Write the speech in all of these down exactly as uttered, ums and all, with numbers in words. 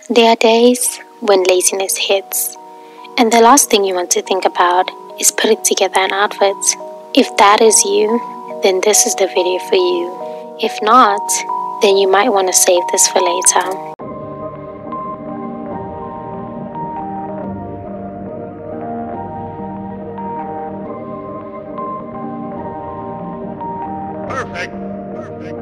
There are days when laziness hits, and the last thing you want to think about is putting together an outfit. If that is you, then this is the video for you. If not, then you might want to save this for later. Perfect. Perfect.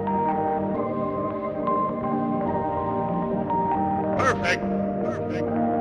Perfect. Perfect.